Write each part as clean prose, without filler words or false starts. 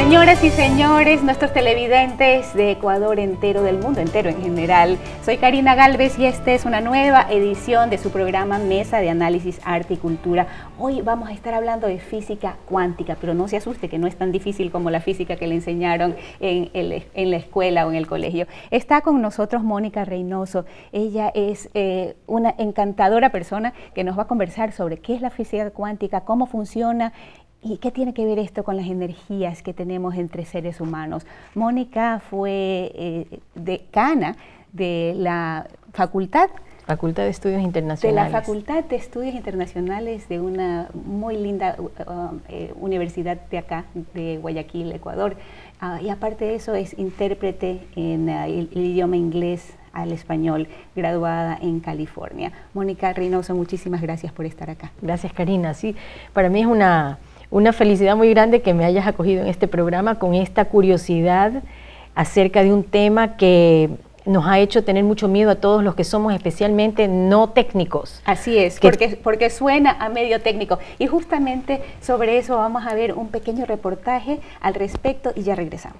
Señoras y señores, nuestros televidentes de Ecuador entero, del mundo entero en general, soy Karina Galvez y esta es una nueva edición de su programa Mesa de Análisis, Arte y Cultura. Hoy vamos a estar hablando de física cuántica, pero no se asuste que no es tan difícil como la física que le enseñaron en la escuela o en el colegio. Está con nosotros Mónica Reynoso. Ella es una encantadora persona que nos va a conversar sobre qué es la física cuántica, cómo funciona. ¿Y qué tiene que ver esto con las energías que tenemos entre seres humanos? Mónica fue decana de la Facultad de Estudios Internacionales. De la Facultad de Estudios Internacionales de una muy linda universidad de acá, de Guayaquil, Ecuador. Y aparte de eso es intérprete en el idioma inglés al español, graduada en California. Mónica Reynoso, muchísimas gracias por estar acá. Gracias, Karina. Sí, para mí es una felicidad muy grande que me hayas acogido en este programa con esta curiosidad acerca de un tema que nos ha hecho tener mucho miedo a todos los que somos especialmente no técnicos. Así es, porque suena a medio técnico. Y justamente sobre eso vamos a ver un pequeño reportaje al respecto y ya regresamos.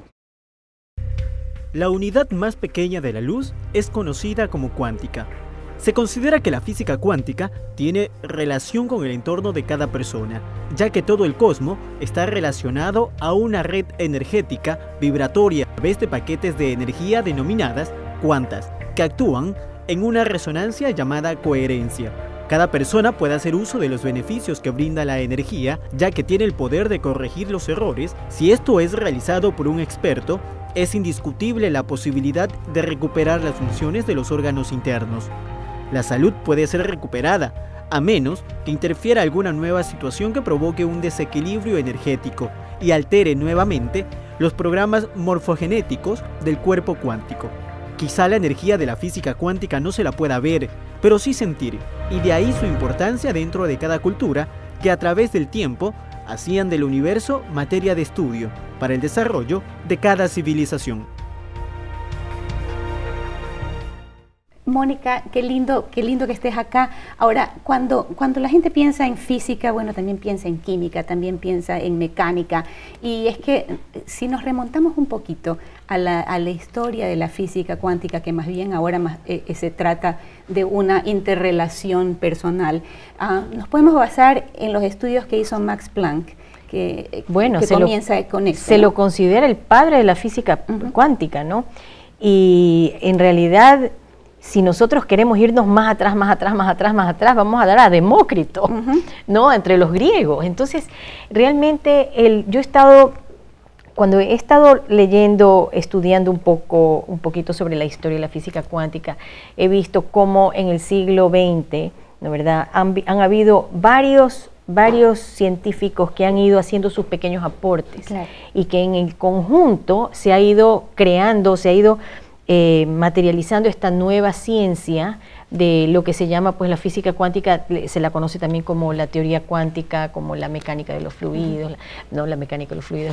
La unidad más pequeña de la luz es conocida como cuántica. Se considera que la física cuántica tiene relación con el entorno de cada persona, ya que todo el cosmos está relacionado a una red energética vibratoria a través de paquetes de energía denominadas cuantas, que actúan en una resonancia llamada coherencia. Cada persona puede hacer uso de los beneficios que brinda la energía, ya que tiene el poder de corregir los errores. Si esto es realizado por un experto, es indiscutible la posibilidad de recuperar las funciones de los órganos internos. La salud puede ser recuperada, a menos que interfiera alguna nueva situación que provoque un desequilibrio energético y altere nuevamente los programas morfogenéticos del cuerpo cuántico. Quizá la energía de la física cuántica no se la pueda ver, pero sí sentir, y de ahí su importancia dentro de cada cultura que a través del tiempo hacían del universo materia de estudio para el desarrollo de cada civilización. Mónica, qué lindo que estés acá. Ahora, cuando la gente piensa en física, bueno, también piensa en química, también piensa en mecánica. Y es que si nos remontamos un poquito a la historia de la física cuántica, que más bien ahora se trata de una interrelación personal, nos podemos basar en los estudios que hizo Max Planck, que comienza con esto. Se lo considera el padre de la física cuántica, ¿no? Y en realidad, si nosotros queremos irnos más atrás, vamos a dar a Demócrito, ¿no? Entre los griegos. Entonces, realmente cuando he estado leyendo, estudiando un poquito sobre la historia de la física cuántica, he visto cómo en el siglo XX, ¿no, verdad? Han habido varios científicos que han ido haciendo sus pequeños aportes, claro, y que en el conjunto se ha ido creando, materializando esta nueva ciencia de lo que se llama pues la física cuántica. Se la conoce también como la teoría cuántica, como la mecánica de los fluidos, la mecánica de los fluidos,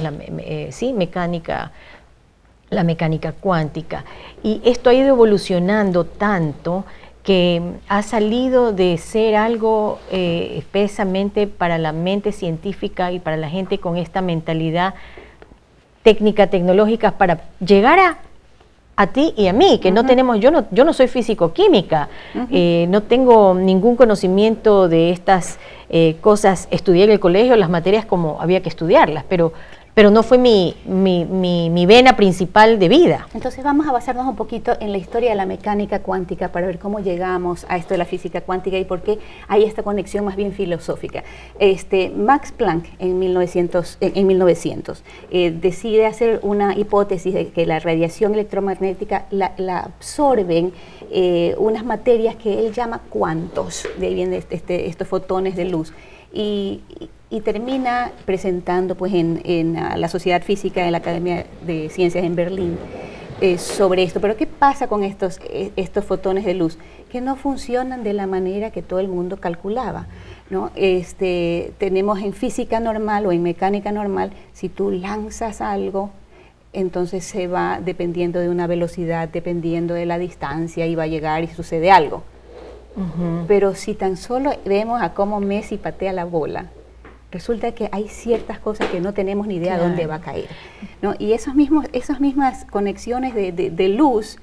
la mecánica cuántica. Y esto ha ido evolucionando tanto que ha salido de ser algo espesamente para la mente científica y para la gente con esta mentalidad técnica, tecnológica, para llegar a ti y a mí, que no tenemos, yo no soy físico-química, no tengo ningún conocimiento de estas cosas. Estudié en el colegio las materias como había que estudiarlas, pero no fue mi vena principal de vida. Entonces vamos a basarnos un poquito en la historia de la mecánica cuántica para ver cómo llegamos a esto de la física cuántica y por qué hay esta conexión más bien filosófica. Max Planck en 1900 decide hacer una hipótesis de que la radiación electromagnética la absorben unas materias que él llama cuantos, de ahí vienen estos fotones de luz. Y termina presentando pues en la Sociedad Física, en la Academia de Ciencias en Berlín, sobre esto. Pero ¿qué pasa con estos fotones de luz? Que no funcionan de la manera que todo el mundo calculaba, ¿no? Tenemos en física normal o en mecánica normal, si tú lanzas algo, entonces se va dependiendo de una velocidad, dependiendo de la distancia, y va a llegar y sucede algo. Pero si tan solo vemos a cómo Messi patea la bola, resulta que hay ciertas cosas que no tenemos ni idea dónde va a caer, ¿no? Y esas mismas conexiones de luz,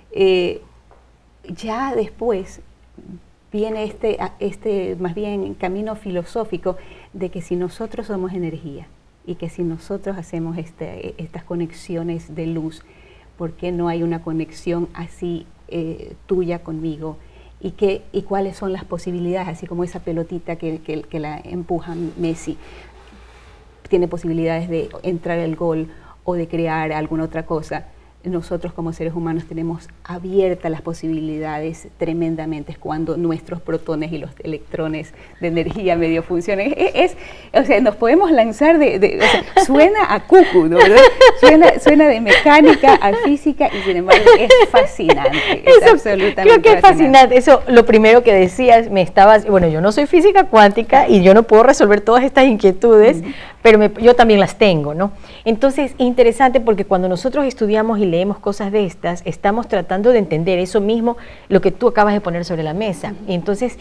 ya después viene este más bien camino filosófico de que si nosotros somos energía y que si nosotros hacemos estas conexiones de luz, ¿por qué no hay una conexión así tuya conmigo? Y cuáles son las posibilidades, así como esa pelotita que la empuja Messi, tiene posibilidades de entrar al gol o de crear alguna otra cosa. Nosotros como seres humanos tenemos abiertas las posibilidades tremendamente cuando nuestros protones y los electrones de energía medio funcionan. O sea, nos podemos lanzar o sea, suena a cucu, ¿no? Suena de mecánica a física y sin embargo es fascinante. Eso, absolutamente creo que es fascinante. Eso, lo primero que decías, bueno, yo no soy física cuántica y yo no puedo resolver todas estas inquietudes, pero yo también las tengo, ¿no? Entonces, interesante porque cuando nosotros estudiamos y leemos cosas de estas, estamos tratando de entender eso mismo, lo que tú acabas de poner sobre la mesa. Y entonces,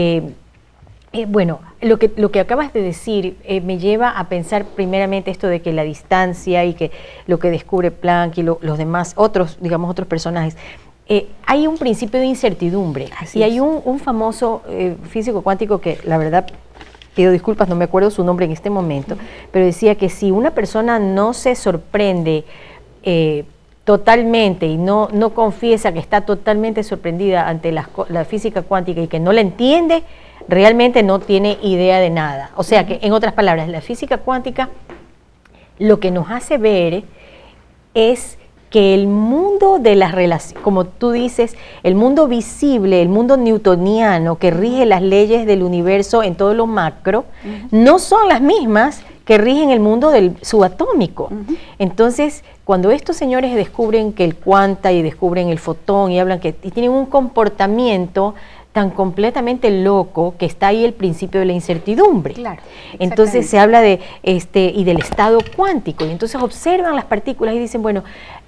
bueno, lo que acabas de decir me lleva a pensar primeramente esto de que la distancia y que lo que descubre Planck y los demás, otros personajes, hay un principio de incertidumbre. Así hay un famoso físico cuántico que la verdad, pido disculpas, no me acuerdo su nombre en este momento, pero decía que si una persona no se sorprende totalmente y no confiesa que está totalmente sorprendida ante la física cuántica y que no la entiende, realmente no tiene idea de nada. O sea que, en otras palabras, la física cuántica lo que nos hace ver es que el mundo de las relaciones, como tú dices, el mundo visible, el mundo newtoniano que rige las leyes del universo en todo lo macro, no son las mismas que rigen el mundo del subatómico. Entonces, cuando estos señores descubren que el cuanta y descubren el fotón y hablan y tienen un comportamiento tan completamente loco que está ahí el principio de la incertidumbre. Claro, entonces se habla de y del estado cuántico, y entonces observan las partículas y dicen, bueno,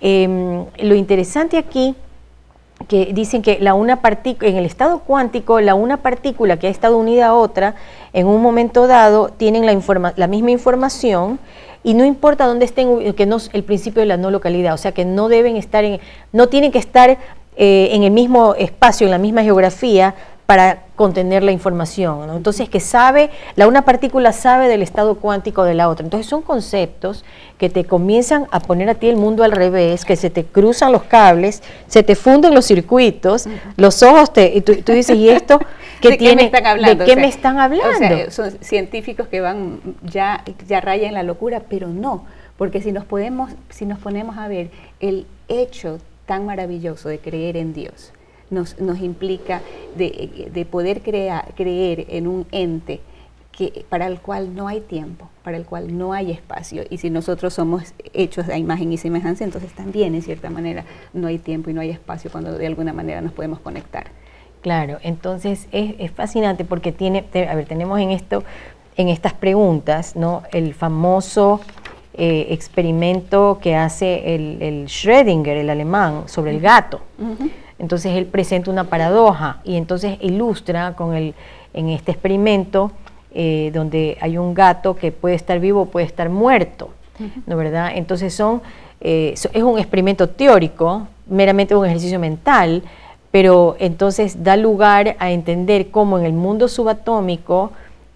lo interesante aquí, que dicen que en el estado cuántico, una partícula que ha estado unida a otra, en un momento dado, tienen la misma información, y no importa dónde estén, que no es el principio de la no localidad, o sea que no tienen que estar en el mismo espacio, en la misma geografía, para contener la información, ¿no? Entonces, una partícula sabe del estado cuántico de la otra. Entonces, son conceptos que te comienzan a poner a ti el mundo al revés, que se te cruzan los cables, se te funden los circuitos, los ojos, y tú dices, ¿y esto qué tiene? ¿De qué me están hablando? O sea, son científicos que van ya rayan la locura, pero no, porque si nos ponemos a ver el hecho tan maravilloso de creer en Dios, nos implica de poder creer en un ente para el cual no hay tiempo, para el cual no hay espacio, y si nosotros somos hechos a imagen y semejanza, entonces también en cierta manera no hay tiempo y no hay espacio cuando de alguna manera nos podemos conectar. Claro, entonces es fascinante porque tenemos en estas preguntas, ¿no?, el famoso experimento que hace el Schrödinger, el alemán, sobre el gato. Entonces él presenta una paradoja y entonces ilustra en este experimento donde hay un gato que puede estar vivo o puede estar muerto, ¿no, verdad? Entonces es un experimento teórico, meramente un ejercicio mental, pero entonces da lugar a entender cómo en el mundo subatómico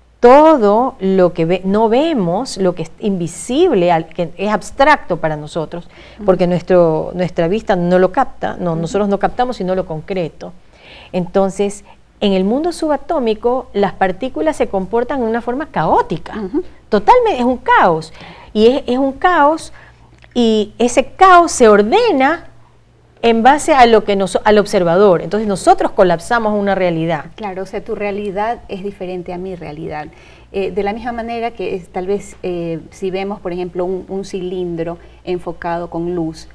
todo lo que no vemos, lo que es invisible, que es abstracto para nosotros, porque nuestra vista no lo capta, nosotros no captamos sino lo concreto. Entonces, en el mundo subatómico, las partículas se comportan de una forma caótica, totalmente, es un caos, y es un caos, y ese caos se ordena en base a al observador. Entonces nosotros colapsamos una realidad. Claro, o sea, tu realidad es diferente a mi realidad. De la misma manera que tal vez si vemos, por ejemplo, un cilindro enfocado con luz,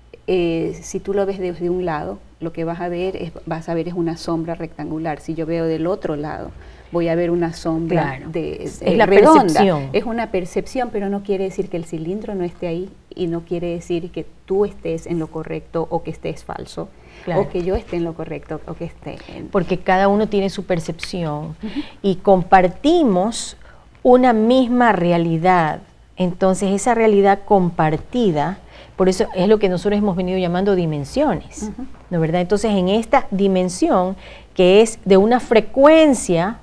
si tú lo ves desde un lado, lo que vas a ver es una sombra rectangular. Si yo veo del otro lado, voy a ver una sombra es la redonda. Percepción. Es una percepción, pero no quiere decir que el cilindro no esté ahí, y no quiere decir que tú estés en lo correcto o que estés falso, o que yo esté en lo correcto o que esté en... Porque cada uno tiene su percepción y compartimos una misma realidad. Entonces esa realidad compartida, por eso es lo que nosotros hemos venido llamando dimensiones, ¿no es verdad? Entonces en esta dimensión que es de una frecuencia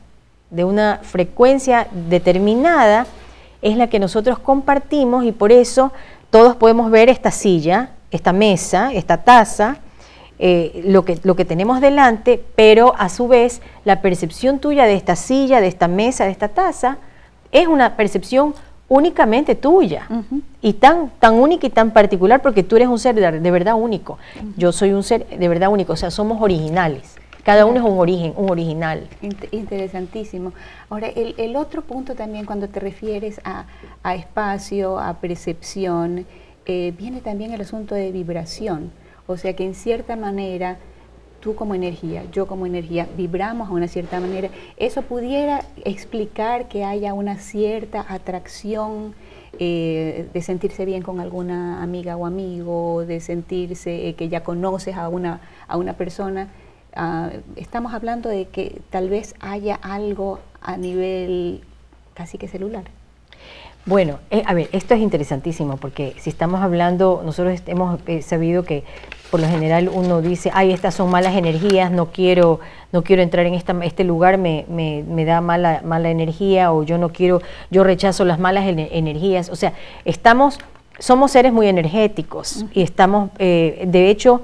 determinada, es la que nosotros compartimos y por eso todos podemos ver esta silla, esta mesa, esta taza, lo que tenemos delante, pero a su vez la percepción tuya de esta silla, de esta mesa, de esta taza, es una percepción únicamente tuya y tan única y tan particular porque tú eres un ser de verdad único. Yo soy un ser de verdad único, o sea, somos originales. Cada uno es un origen, un original. Interesantísimo. Ahora, el otro punto también cuando te refieres a espacio, a percepción, viene también el asunto de vibración. O sea que en cierta manera, tú como energía, yo como energía, vibramos a una cierta manera. ¿Eso pudiera explicar que haya una cierta atracción de sentirse bien con alguna amiga o amigo, de sentirse que ya conoces a una persona? Estamos hablando de que tal vez haya algo a nivel casi que celular. Bueno, a ver, esto es interesantísimo porque si estamos hablando, nosotros hemos sabido que por lo general uno dice, ay, estas son malas energías, no quiero entrar en este lugar, me da mala energía, o yo rechazo las malas energías. O sea, somos seres muy energéticos y estamos, de hecho,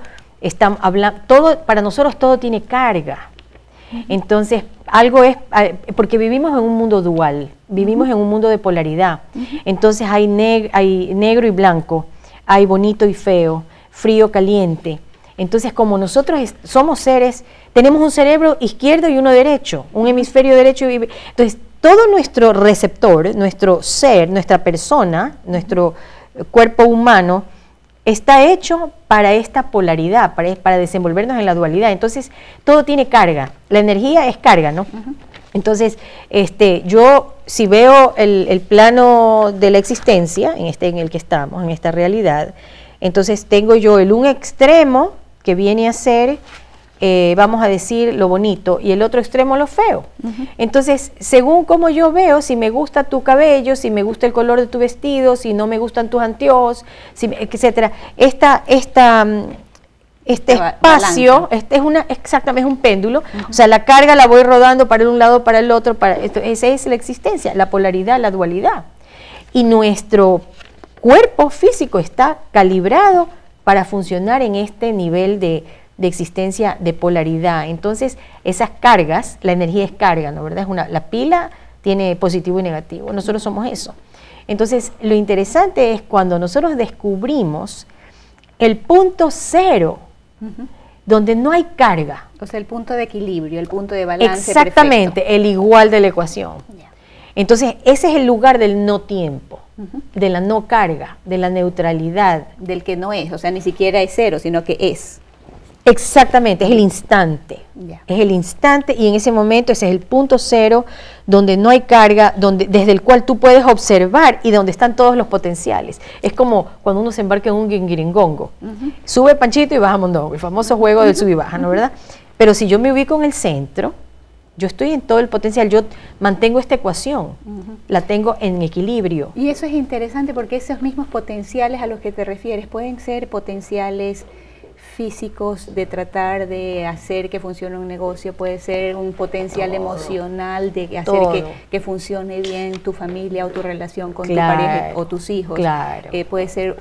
para nosotros todo tiene carga. Entonces, algo es, porque vivimos en un mundo dual, vivimos en un mundo de polaridad. Entonces hay negro y blanco, hay bonito y feo, frío, caliente. Entonces, como nosotros somos seres, tenemos un cerebro izquierdo y uno derecho, un hemisferio derecho. Entonces, todo nuestro receptor, nuestro ser, nuestra persona, nuestro cuerpo humano, está hecho para esta polaridad, para desenvolvernos en la dualidad. Entonces, todo tiene carga. La energía es carga, ¿no? Entonces, yo si veo el plano de la existencia, en el que estamos, en esta realidad, entonces tengo yo un extremo que viene a ser, vamos a decir, lo bonito, y el otro extremo lo feo. Entonces, según como yo veo, si me gusta tu cabello, si me gusta el color de tu vestido, si no me gustan tus anteojos, etcétera, este espacio, exactamente, es un péndulo, o sea, la carga la voy rodando para un lado, para el otro, esa es la existencia, la polaridad, la dualidad. Y nuestro cuerpo físico está calibrado para funcionar en este nivel de existencia de polaridad. Entonces, esas cargas, la energía es carga, ¿no? ¿Verdad? La pila tiene positivo y negativo, nosotros somos eso. Entonces, lo interesante es cuando nosotros descubrimos el punto cero, donde no hay carga. O sea, el punto de equilibrio, el punto de balance. Exactamente, perfecto. el igual de la ecuación. Entonces, ese es el lugar del no tiempo, de la no carga, de la neutralidad. Del que no es, o sea, ni siquiera es cero, sino que es. Exactamente, es el instante. Es el instante y en ese momento ese es el punto cero donde no hay carga, desde el cual tú puedes observar y donde están todos los potenciales. Es como cuando uno se embarca en un guinguiringongo. Sube Panchito y baja Mondongo, el famoso juego del sub y baja, ¿no verdad? Pero si yo me ubico en el centro, yo estoy en todo el potencial, yo mantengo esta ecuación, la tengo en equilibrio. Y eso es interesante porque esos mismos potenciales a los que te refieres pueden ser potenciales físicos de tratar de hacer que funcione un negocio, puede ser un potencial emocional de hacer que funcione bien tu familia o tu relación con tu pareja o tus hijos. Puede ser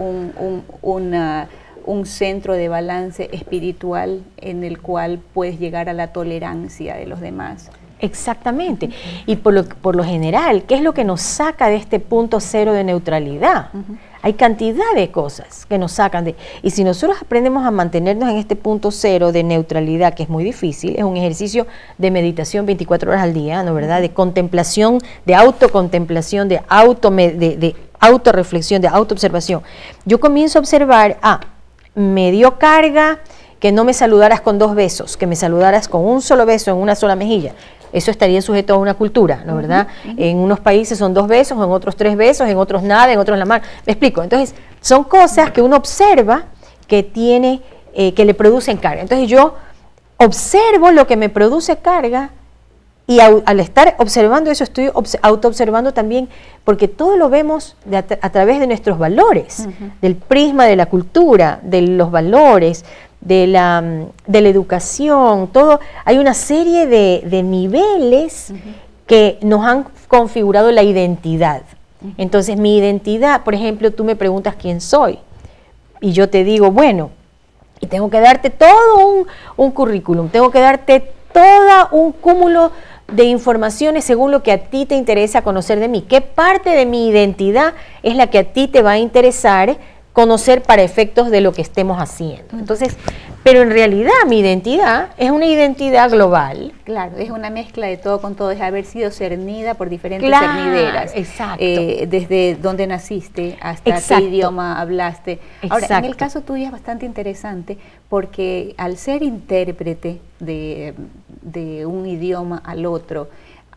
un centro de balance espiritual en el cual puedes llegar a la tolerancia de los demás. Exactamente. Y por lo general, ¿qué es lo que nos saca de este punto cero de neutralidad? Hay cantidad de cosas que nos sacan de... Y si nosotros aprendemos a mantenernos en este punto cero de neutralidad, que es muy difícil, es un ejercicio de meditación 24 horas al día, ¿no verdad? De contemplación, de autocontemplación, de autorreflexión, de autoobservación. Yo comienzo a observar, me dio carga que no me saludaras con 2 besos, que me saludaras con un solo beso en una sola mejilla. Eso estaría sujeto a una cultura, ¿no verdad? En unos países son 2 besos, en otros 3 besos, en otros nada, en otros la mano. Me explico. Entonces, son cosas que uno observa que que le producen carga. Entonces, yo observo lo que me produce carga Y al estar observando eso, estoy autoobservando también, porque todo lo vemos a través de nuestros valores, del prisma de la cultura, de los valores, de la educación, todo. Hay una serie de niveles que nos han configurado la identidad. Entonces, mi identidad, por ejemplo, tú me preguntas quién soy, y yo te digo, bueno, y tengo que darte todo un currículum, tengo que darte todo un cúmulo de informaciones según lo que a ti te interesa conocer de mí. ¿Qué parte de mi identidad es la que a ti te va a interesar conocer para efectos de lo que estemos haciendo? Entonces, pero en realidad mi identidad es una identidad global. Claro, es una mezcla de todo con todo, es haber sido cernida por diferentes cernideras. Exacto. Desde dónde naciste hasta qué idioma hablaste. Ahora, en el caso tuyo es bastante interesante porque al ser intérprete de un idioma al otro,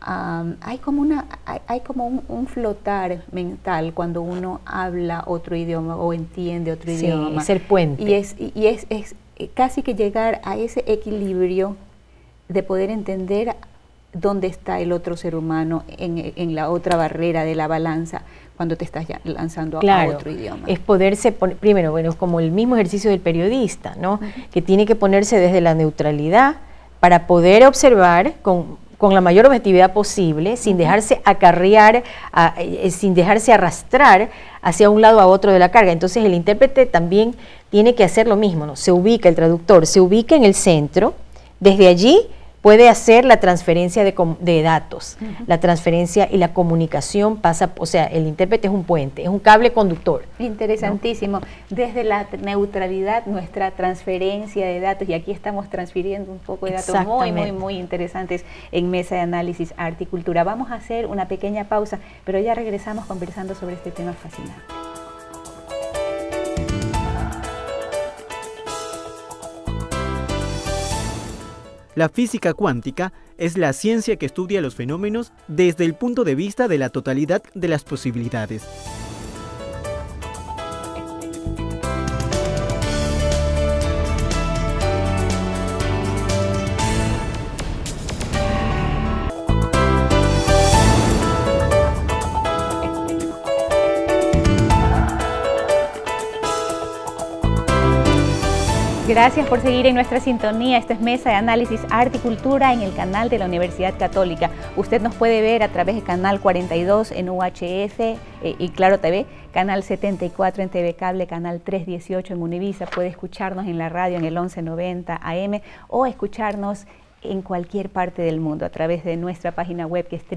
hay como un flotar mental cuando uno habla otro idioma o entiende otro idioma. Ser puente. Y es casi que llegar a ese equilibrio de poder entender dónde está el otro ser humano en la otra barrera de la balanza cuando te estás ya lanzando a otro idioma. Es poderse primero, bueno, es como el mismo ejercicio del periodista, ¿no? Que tiene que ponerse desde la neutralidad para poder observar con la mayor objetividad posible, sin dejarse acarrear, sin dejarse arrastrar hacia un lado a otro de la carga. Entonces el intérprete también tiene que hacer lo mismo, ¿no? El traductor se ubica en el centro, desde allí puede hacer la transferencia de datos, la transferencia y la comunicación pasa, o sea, el intérprete es un puente, es un cable conductor. Interesantísimo. ¿No? Desde la neutralidad, nuestra transferencia de datos, y aquí estamos transfiriendo un poco de datos muy interesantes en Mesa de Análisis, Arte y Cultura. Vamos a hacer una pequeña pausa, pero ya regresamos conversando sobre este tema fascinante. La física cuántica es la ciencia que estudia los fenómenos desde el punto de vista de la totalidad de las posibilidades. Gracias por seguir en nuestra sintonía. Esto es Mesa de Análisis, Arte y Cultura en el canal de la Universidad Católica. Usted nos puede ver a través de Canal 42 en UHF y Claro TV, Canal 74 en TV Cable, Canal 318 en Univisa. Puede escucharnos en la radio en el 1190 AM o escucharnos en cualquier parte del mundo a través de nuestra página web que es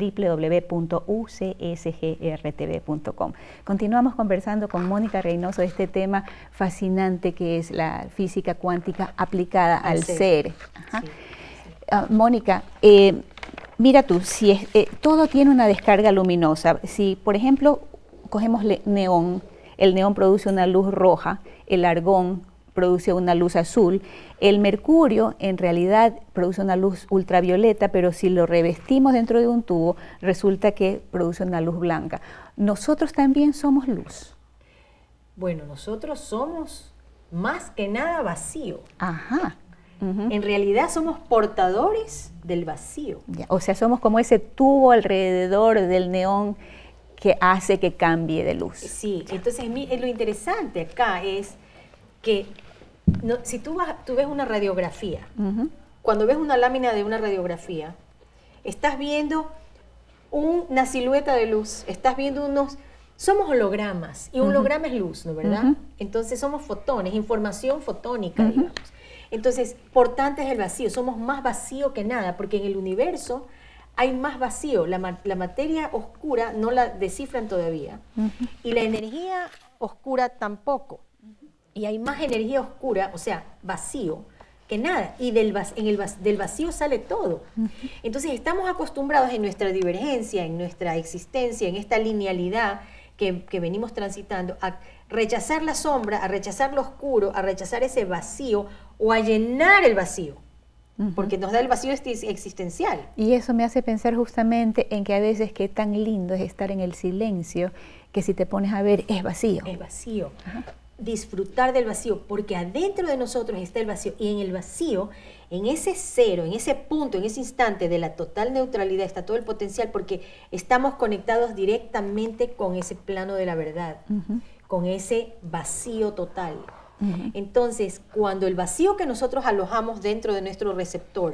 www.ucsgrtv.com. Continuamos conversando con Mónica Reynoso de este tema fascinante que es la física cuántica aplicada al ser. Ajá. Sí. Mónica, mira tú, si todo tiene una descarga luminosa. Si, por ejemplo, cogemos neón, el neón produce una luz roja, el argón produce una luz azul, el mercurio en realidad produce una luz ultravioleta, pero si lo revestimos dentro de un tubo, resulta que produce una luz blanca. ¿Nosotros también somos luz? Bueno, nosotros somos más que nada vacío. Ajá. En realidad somos portadores del vacío. Ya, o sea, somos como ese tubo alrededor del neón que hace que cambie de luz. Sí, entonces lo interesante acá es que si tú ves una radiografía, cuando ves una lámina de una radiografía, estás viendo una silueta de luz, estás viendo somos hologramas, y un holograma es luz, ¿no verdad? Entonces somos fotones, información fotónica, digamos. Entonces, por tanto es el vacío, somos más vacío que nada, porque en el universo hay más vacío, la materia oscura no la descifran todavía, y la energía oscura tampoco. Y hay más energía oscura, o sea, vacío, que nada. Y del vacío sale todo. Entonces estamos acostumbrados en nuestra divergencia, en nuestra existencia, en esta linealidad que venimos transitando, a rechazar la sombra, a rechazar lo oscuro, a rechazar ese vacío o a llenar el vacío. Porque nos da el vacío existencial. Y eso me hace pensar justamente en que a veces qué tan lindo es estar en el silencio, que si te pones a ver es vacío. Es vacío. disfrutar del vacío, porque adentro de nosotros está el vacío, y en el vacío, en ese cero, en ese punto, en ese instante de la total neutralidad está todo el potencial, porque estamos conectados directamente con ese plano de la verdad, con ese vacío total. Entonces, cuando el vacío que nosotros alojamos dentro de nuestro receptor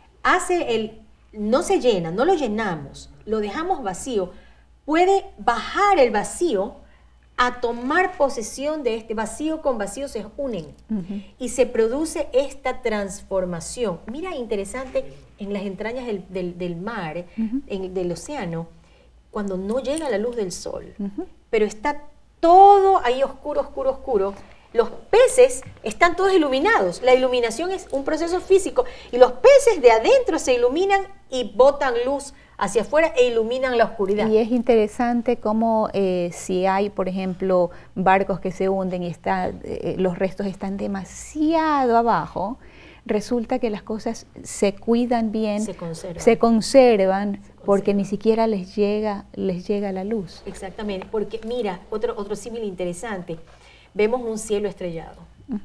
no se llena, no lo llenamos, lo dejamos vacío, puede bajar el vacío a tomar posesión de este vacío. Con vacío se unen y se produce esta transformación. Mira, interesante, en las entrañas del mar, del océano, cuando no llega la luz del sol, pero está todo ahí oscuro, oscuro, oscuro, los peces están todos iluminados. La iluminación es un proceso físico y los peces de adentro se iluminan y botan luz hacia afuera e iluminan la oscuridad. Y es interesante cómo si hay, por ejemplo, barcos que se hunden y los restos están demasiado abajo, resulta que las cosas se cuidan bien, se conservan porque ni siquiera les llega la luz. Exactamente, porque mira, otro símil interesante, vemos un cielo estrellado.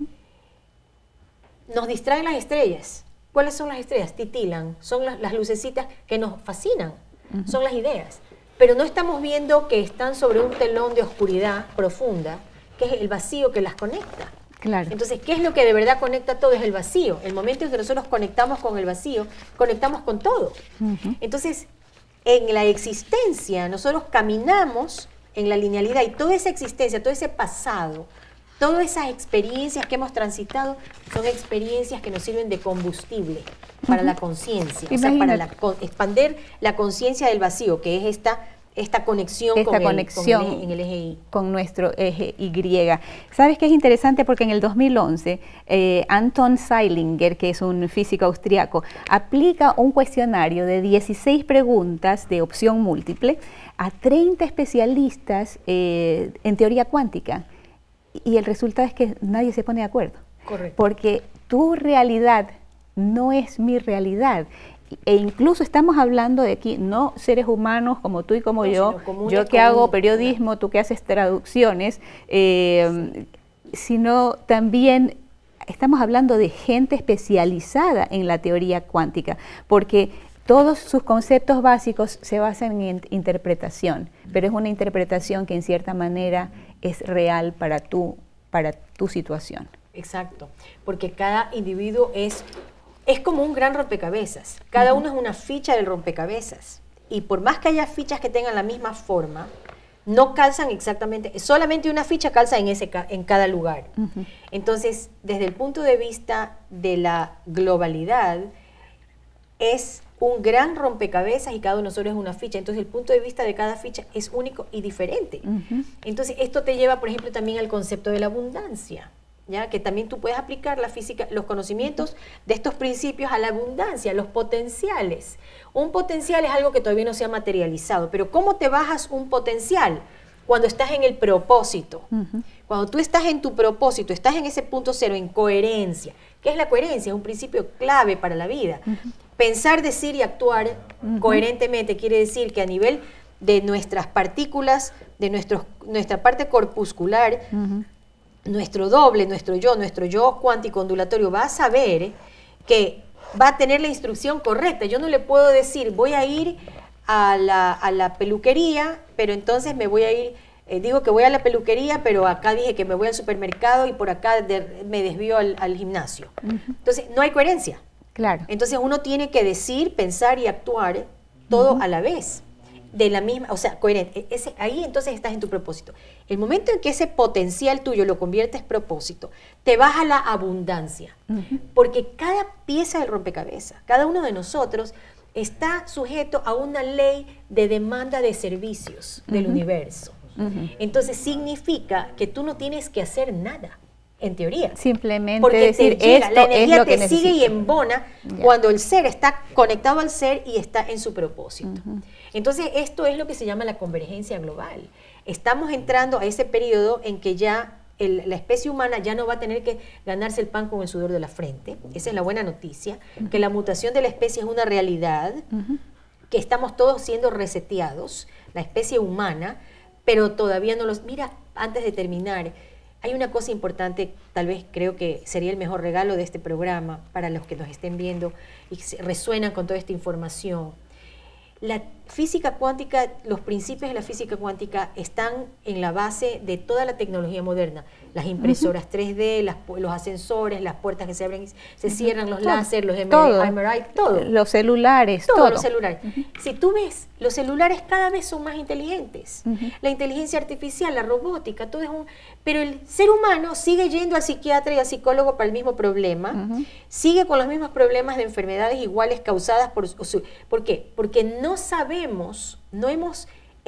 Nos distraen las estrellas. ¿Cuáles son las estrellas? Titilan, son las lucecitas que nos fascinan, son las ideas. Pero no estamos viendo que están sobre un telón de oscuridad profunda, que es el vacío que las conecta. Claro. Entonces, ¿qué es lo que de verdad conecta todo? Es el vacío. El momento en que nosotros conectamos con el vacío, conectamos con todo. Entonces, en la existencia, nosotros caminamos en la linealidad y toda esa existencia, todo ese pasado, todas esas experiencias que hemos transitado son experiencias que nos sirven de combustible para la conciencia, o sea, para expandir la conciencia del vacío, que es esta conexión en el eje Y. Con nuestro eje Y. ¿Sabes qué es interesante? Porque en el 2011, Anton Zeilinger, que es un físico austriaco, aplica un cuestionario de 16 preguntas de opción múltiple a 30 especialistas en teoría cuántica. Y el resultado es que nadie se pone de acuerdo. Correcto. Porque tu realidad no es mi realidad. E incluso estamos hablando de aquí, no seres humanos como tú y como yo que hago periodismo, tú que haces traducciones, sino también estamos hablando de gente especializada en la teoría cuántica, porque todos sus conceptos básicos se basan en interpretación, pero es una interpretación que en cierta manera es real para tu situación. Exacto, porque cada individuo es como un gran rompecabezas. Cada uno es una ficha del rompecabezas. Y por más que haya fichas que tengan la misma forma, no calzan exactamente, solamente una ficha calza en cada lugar. Entonces, desde el punto de vista de la globalidad, es un gran rompecabezas y cada uno de nosotros es una ficha. Entonces, el punto de vista de cada ficha es único y diferente. Entonces, esto te lleva, por ejemplo, también al concepto de la abundancia, ¿ya? Que también tú puedes aplicar la física, los conocimientos de estos principios a la abundancia, los potenciales. Un potencial es algo que todavía no se ha materializado, pero ¿cómo te bajas un potencial? Cuando estás en el propósito. Cuando tú estás en tu propósito, estás en ese punto cero, en coherencia. ¿Qué es la coherencia? Es un principio clave para la vida. Pensar, decir y actuar coherentemente quiere decir que a nivel de nuestras partículas, de nuestra parte corpuscular, nuestro doble, nuestro yo cuántico ondulatorio va a saber que va a tener la instrucción correcta. Yo no le puedo decir, voy a ir a la peluquería, pero entonces me voy a ir, digo que voy a la peluquería, pero acá dije que me voy al supermercado y por acá me desvío al gimnasio. Entonces, no hay coherencia. Claro. Entonces, uno tiene que decir, pensar y actuar todo a la vez. De la misma, o sea, coherente. Ahí entonces estás en tu propósito. El momento en que ese potencial tuyo lo conviertes en propósito, te vas a la abundancia. Porque cada pieza del rompecabezas, cada uno de nosotros está sujeto a una ley de demanda de servicios del universo. Entonces significa que tú no tienes que hacer nada, en teoría. Simplemente porque decir, llega, esto la energía es lo que te sigue y embona cuando el ser está conectado al ser y está en su propósito. Entonces esto es lo que se llama la convergencia global. Estamos entrando a ese periodo en que ya la especie humana ya no va a tener que ganarse el pan con el sudor de la frente. Esa es la buena noticia, que la mutación de la especie es una realidad, que estamos todos siendo reseteados, la especie humana, pero todavía no los... Mira, antes de terminar, hay una cosa importante, tal vez creo que sería el mejor regalo de este programa para los que nos estén viendo y que resuenan con toda esta información. La física cuántica, los principios de la física cuántica están en la base de toda la tecnología moderna. Las impresoras 3D, los ascensores, las puertas que se abren y se cierran, los láser, los MRI, todo. Los celulares, todo. Los celulares. Si tú ves, los celulares cada vez son más inteligentes. La inteligencia artificial, la robótica, todo es un... Pero el ser humano sigue yendo al psiquiatra y al psicólogo para el mismo problema, sigue con los mismos problemas de enfermedades iguales causadas por... ¿Por qué? Porque no sabemos, no hemos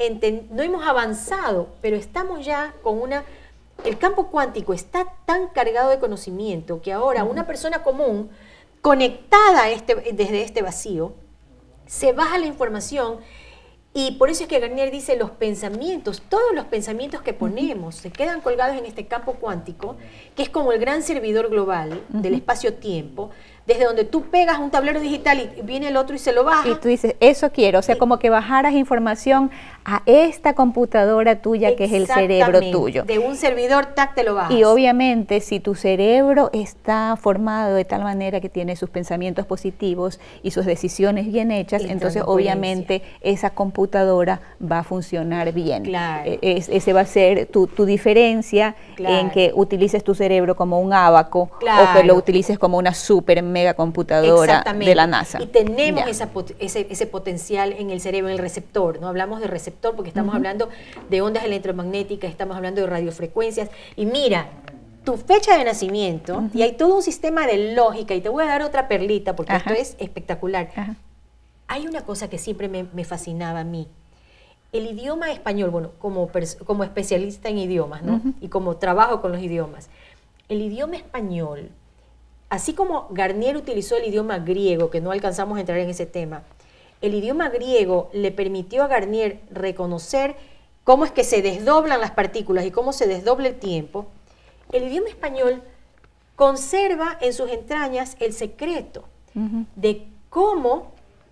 avanzado, pero estamos ya con una... El campo cuántico está tan cargado de conocimiento que ahora una persona común, conectada desde este vacío, se baja la información. Y por eso es que Garnier dice los pensamientos, todos los pensamientos que ponemos se quedan colgados en este campo cuántico, que es como el gran servidor global del espacio-tiempo, desde donde tú pegas un tablero digital y viene el otro y se lo baja. Y tú dices, eso quiero, o sea, como que bajaras información a esta computadora tuya que es el cerebro tuyo. De un servidor TAC te lo bajas. Y obviamente si tu cerebro está formado de tal manera que tiene sus pensamientos positivos y sus decisiones bien hechas, entonces obviamente esa computadora va a funcionar bien. Claro. Ese va a ser tu diferencia en que utilices tu cerebro como un ábaco o que lo utilices como una super mega computadora de la NASA. Y tenemos ese potencial en el cerebro, en el receptor, ¿no? Hablamos de receptor porque estamos hablando de ondas electromagnéticas, estamos hablando de radiofrecuencias. Y mira, tu fecha de nacimiento, y hay todo un sistema de lógica, y te voy a dar otra perlita porque esto es espectacular. Hay una cosa que siempre me fascinaba a mí. El idioma español, bueno, como especialista en idiomas, ¿no? Y como trabajo con los idiomas, el idioma español, así como Garnier utilizó el idioma griego, que no alcanzamos a entrar en ese tema, el idioma griego le permitió a Garnier reconocer cómo es que se desdoblan las partículas y cómo se desdobla el tiempo. El idioma español conserva en sus entrañas el secreto de cómo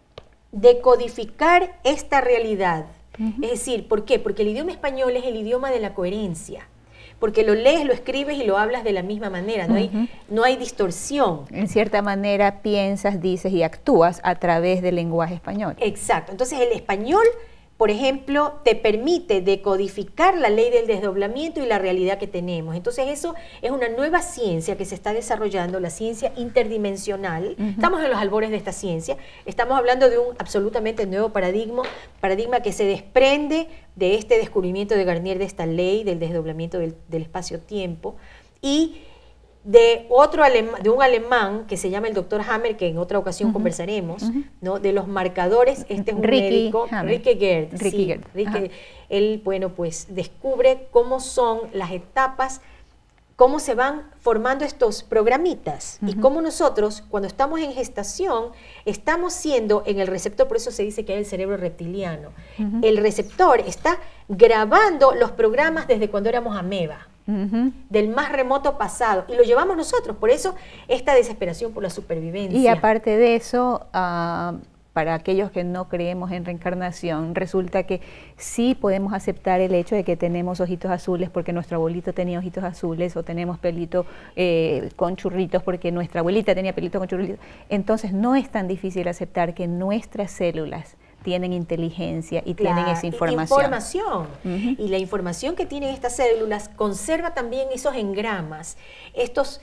decodificar esta realidad. Es decir, ¿por qué? Porque el idioma español es el idioma de la coherencia. Porque lo lees, lo escribes y lo hablas de la misma manera, no hay distorsión. En cierta manera piensas, dices y actúas a través del lenguaje español. Exacto. Entonces el español, por ejemplo, te permite decodificar la ley del desdoblamiento y la realidad que tenemos. Entonces eso es una nueva ciencia que se está desarrollando, la ciencia interdimensional. Estamos en los albores de esta ciencia. Estamos hablando de un absolutamente nuevo paradigma que se desprende de este descubrimiento de Garnier, de esta ley del desdoblamiento del espacio-tiempo, y de un alemán que se llama el Dr. Hammer, que en otra ocasión conversaremos, ¿no? De los marcadores. Este es un médico, Ricke Gerd. Él, bueno, pues descubre cómo son las etapas, cómo se van formando estos programitas y cómo nosotros, cuando estamos en gestación, estamos siendo en el receptor, por eso se dice que hay el cerebro reptiliano. El receptor está grabando los programas desde cuando éramos ameba, del más remoto pasado, y lo llevamos nosotros, por eso esta desesperación por la supervivencia. Y aparte de eso, para aquellos que no creemos en reencarnación, resulta que sí podemos aceptar el hecho de que tenemos ojitos azules porque nuestro abuelito tenía ojitos azules, o tenemos pelito con churritos porque nuestra abuelita tenía pelito con churritos. Entonces no es tan difícil aceptar que nuestras células tienen inteligencia y tienen esa información. Y la información que tienen estas células conserva también esos engramas, estos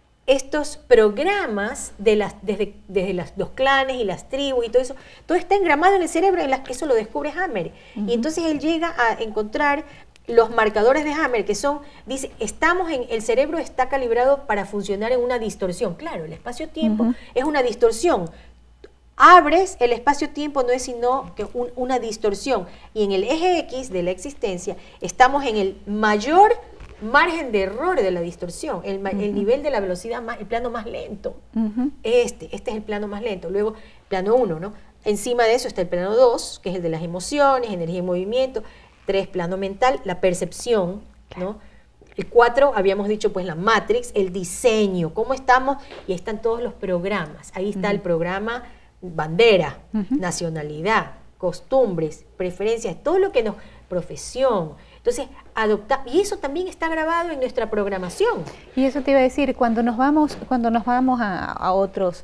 programas desde los clanes y las tribus y todo eso, todo está engramado en el cerebro, eso lo descubre Hammer. Y entonces él llega a encontrar los marcadores de Hammer, que son, dice, el cerebro está calibrado para funcionar en una distorsión. Claro, el espacio-tiempo es una distorsión. Abres, el espacio-tiempo no es sino que una distorsión. Y en el eje X de la existencia estamos en el mayor margen de error de la distorsión, el nivel de la velocidad, el plano más lento. Este es el plano más lento. Luego, plano 1, ¿no? Encima de eso está el plano 2, que es el de las emociones, energía y movimiento. 3, plano mental, la percepción, ¿no? El 4, habíamos dicho, pues la matrix, el diseño, cómo estamos, y ahí están todos los programas. Ahí está el programa bandera, nacionalidad, costumbres, preferencias, todo lo que profesión, Entonces, y eso también está grabado en nuestra programación. Y eso te iba a decir, cuando nos vamos a otros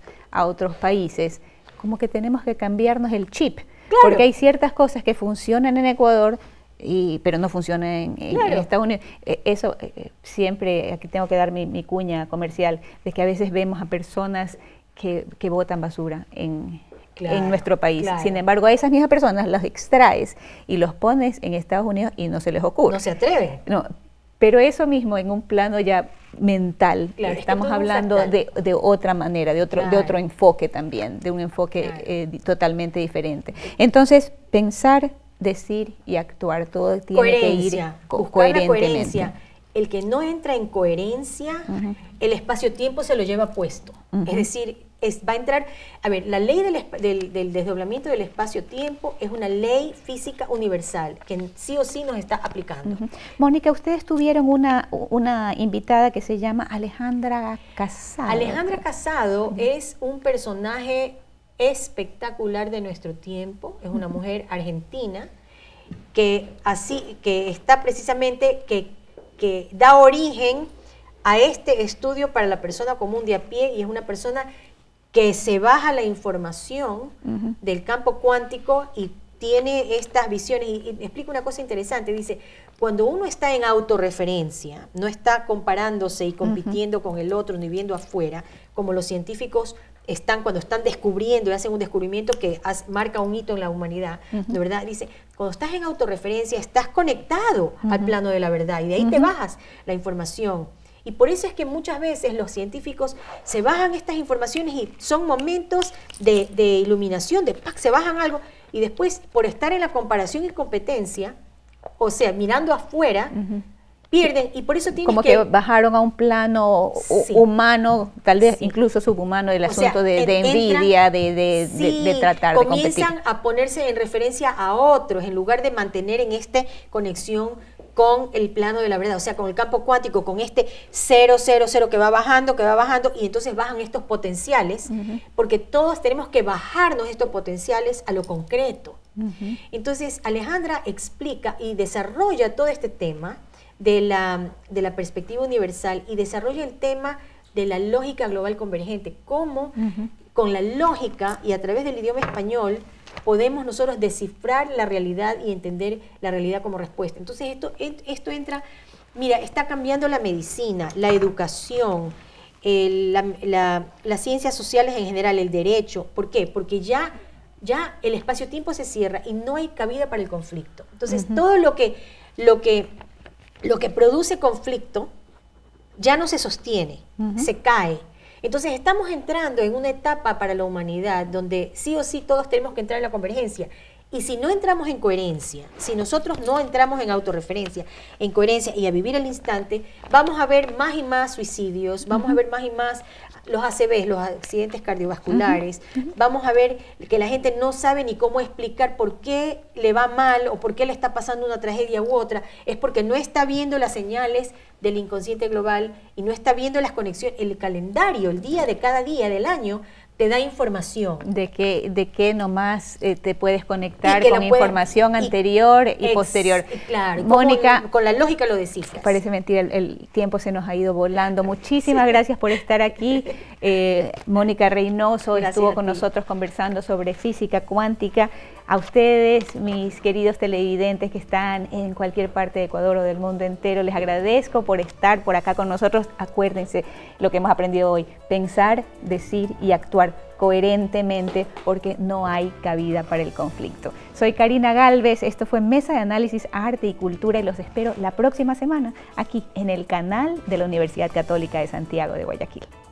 países, como que tenemos que cambiarnos el chip, claro, porque hay ciertas cosas que funcionan en Ecuador, pero no funcionan en Estados Unidos. Eso siempre, aquí tengo que dar mi cuña comercial, de que a veces vemos a personas que botan basura en nuestro país. Claro. Sin embargo, a esas mismas personas las extraes y los pones en Estados Unidos y no se les ocurre. No se atreven. No, pero eso mismo en un plano ya mental, claro, estamos hablando de otra manera, de otro enfoque también, de un enfoque totalmente diferente. Entonces, pensar, decir y actuar, todo tiene que ir coherentemente. Coherencia. El que no entra en coherencia, el espacio-tiempo se lo lleva puesto. Es decir, va a entrar, a ver, la ley del desdoblamiento del espacio-tiempo es una ley física universal que sí o sí nos está aplicando. Mónica, ustedes tuvieron una invitada que se llama Alejandra Casado. Alejandra Casado es un personaje espectacular de nuestro tiempo, es una mujer argentina que está precisamente, que da origen a este estudio para la persona común de a pie, y es una persona que se baja la información del campo cuántico y tiene estas visiones. Y explica una cosa interesante, dice, cuando uno está en autorreferencia, no está comparándose y compitiendo con el otro ni viendo afuera, como los científicos cuando están descubriendo y hacen un descubrimiento que marca un hito en la humanidad, de verdad, dice, cuando estás en autorreferencia, estás conectado al plano de la verdad, y de ahí te bajas la información. Y por eso es que muchas veces los científicos se bajan estas informaciones y son momentos de iluminación, se bajan algo, y después, por estar en la comparación y competencia, o sea, mirando afuera, pierden, y por eso tienen como que bajaron a un plano humano, tal vez incluso subhumano, el asunto de envidia, de tratar de competir. Comienzan a ponerse en referencia a otros, en lugar de mantener en esta conexión con el plano de la verdad, o sea, con el campo cuántico, con este 0, 0, 0 que va bajando, y entonces bajan estos potenciales, porque todos tenemos que bajarnos estos potenciales a lo concreto. Entonces, Alejandra explica y desarrolla todo este tema de la perspectiva universal, y desarrolla el tema de la lógica global convergente, cómo con la lógica y a través del idioma español podemos nosotros descifrar la realidad y entender la realidad como respuesta. Entonces esto entra, mira, está cambiando la medicina, la educación, las ciencias sociales en general, el derecho. ¿Por qué? Porque ya el espacio-tiempo se cierra y no hay cabida para el conflicto. Entonces todo lo que produce conflicto ya no se sostiene, se cae. Entonces estamos entrando en una etapa para la humanidad donde sí o sí todos tenemos que entrar en la convergencia. Y si no entramos en coherencia, si nosotros no entramos en autorreferencia, en coherencia y a vivir el instante, vamos a ver más y más suicidios, vamos a ver más y más los ACVs, los accidentes cardiovasculares, vamos a ver que la gente no sabe ni cómo explicar por qué le va mal o por qué le está pasando una tragedia u otra, es porque no está viendo las señales del inconsciente global y no está viendo las conexiones, el calendario, el día de cada día del año te da información. De que nomás te puedes conectar con información anterior y posterior. Claro, Mónica, con la lógica lo descifras. Parece mentira, el tiempo se nos ha ido volando. Muchísimas gracias por estar aquí. Mónica Reynoso estuvo con nosotros conversando sobre física cuántica. A ustedes, mis queridos televidentes que están en cualquier parte de Ecuador o del mundo entero, les agradezco por estar por acá con nosotros. Acuérdense lo que hemos aprendido hoy: pensar, decir y actuar coherentemente, porque no hay cabida para el conflicto. Soy Karina Galvez, esto fue Mesa de Análisis, Arte y Cultura, y los espero la próxima semana aquí en el canal de la Universidad Católica de Santiago de Guayaquil.